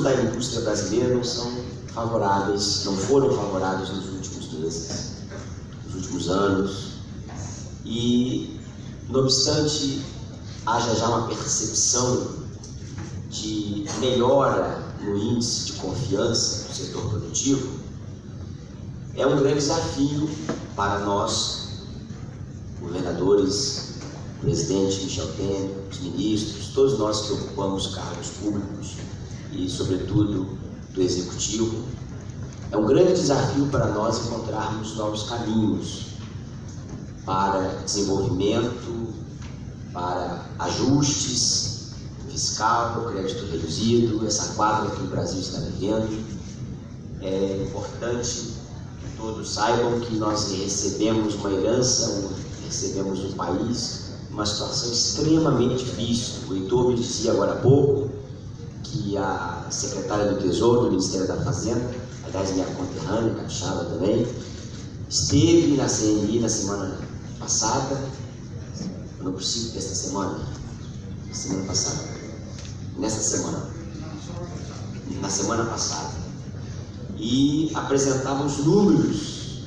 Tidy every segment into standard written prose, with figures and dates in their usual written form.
da indústria brasileira não foram favoráveis nos últimos meses, nos últimos anos, e, não obstante, haja já uma percepção de melhora no índice de confiança do setor produtivo. É um grande desafio para nós, governadores, o presidente Michel Temer, os ministros, todos nós que ocupamos cargos públicos e, sobretudo, do Executivo. É um grande desafio para nós encontrarmos novos caminhos para desenvolvimento, para ajustes fiscal, crédito reduzido, essa quadra que o Brasil está vivendo. É importante que todos saibam que nós recebemos uma herança, recebemos um país, uma situação extremamente difícil. O Heitor me dizia agora há pouco que a secretária do Tesouro do Ministério da Fazenda, aliás, minha conterrânea, capixaba também, esteve na CNI na semana passada, no princípio desta semana, na semana passada, e apresentava os números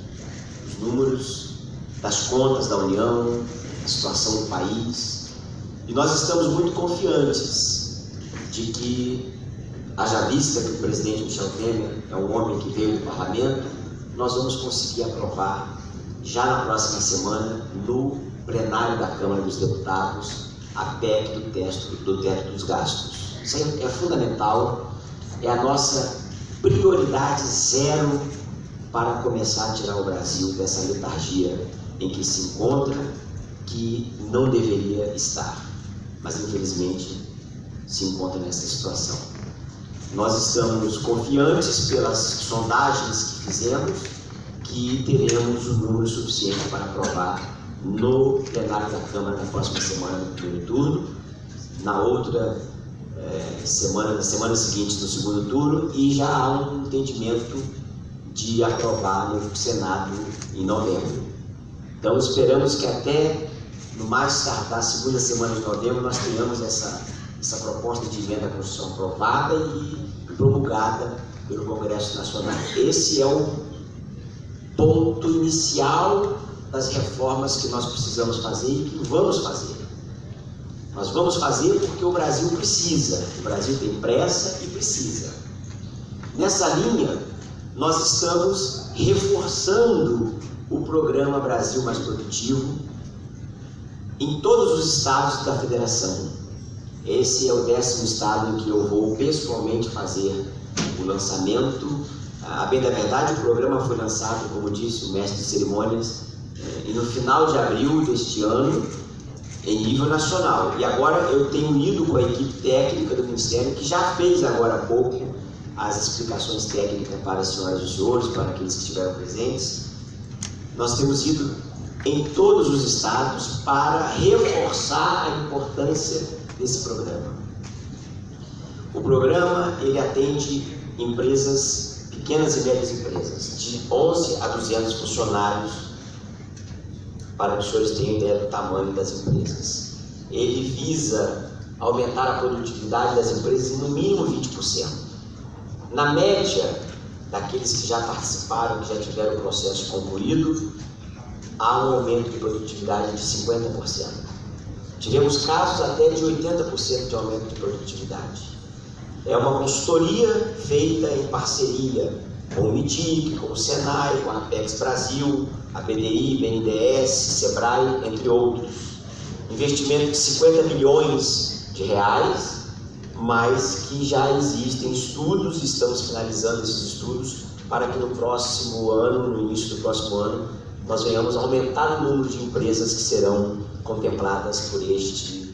das contas da União, a situação do país, e nós estamos muito confiantes de que, haja vista que o presidente Michel Temer é um homem que veio do parlamento, nós vamos conseguir aprovar já na próxima semana, no plenário da Câmara dos Deputados, a PEC do teto dos gastos. Isso é fundamental, é a nossa prioridade zero para começar a tirar o Brasil dessa letargia em que se encontra, que não deveria estar, mas infelizmente se encontra nessa situação. Nós estamos confiantes pelas sondagens que fizemos que teremos um número suficiente para aprovar no plenário da Câmara na próxima semana, no primeiro turno, na outra semana, na semana seguinte, no segundo turno, e já há um entendimento de aprovar no Senado em novembro. Então, esperamos que até no mais tardar, segunda semana de novembro, nós tenhamos essa proposta de emenda à Constituição aprovada e promulgada pelo Congresso Nacional. Esse é o ponto inicial das reformas que nós precisamos fazer e que vamos fazer. Nós vamos fazer porque o Brasil precisa, o Brasil tem pressa e precisa. Nessa linha, nós estamos reforçando o programa Brasil Mais Produtivo em todos os estados da Federação. Esse é o 10º estado em que eu vou pessoalmente fazer o lançamento. A bem da verdade, o programa foi lançado, como disse o mestre de cerimônias, e no final de abril deste ano, em nível nacional. E agora eu tenho ido com a equipe técnica do Ministério, que já fez agora há pouco as explicações técnicas para as senhoras e os senhores, para aqueles que estiveram presentes. Nós temos ido em todos os estados para reforçar a importância desse programa. O programa, ele atende empresas, pequenas e médias empresas, de 11 a 200 funcionários, para que os senhores tenham ideia do tamanho das empresas. Ele visa aumentar a produtividade das empresas em no mínimo 20%. Na média, daqueles que já participaram, que já tiveram o processo concluído, há um aumento de produtividade de 50%. Tivemos casos até de 80% de aumento de produtividade. É uma consultoria feita em parceria com o MITIC, com o Senai, com a Apex Brasil, a BDI, BNDES, Sebrae, entre outros. Investimento de 50 milhões de reais, mas que já existem estudos, estamos finalizando esses estudos, para que no próximo ano, no início do próximo ano, nós venhamos aumentar o número de empresas que serão contempladas por este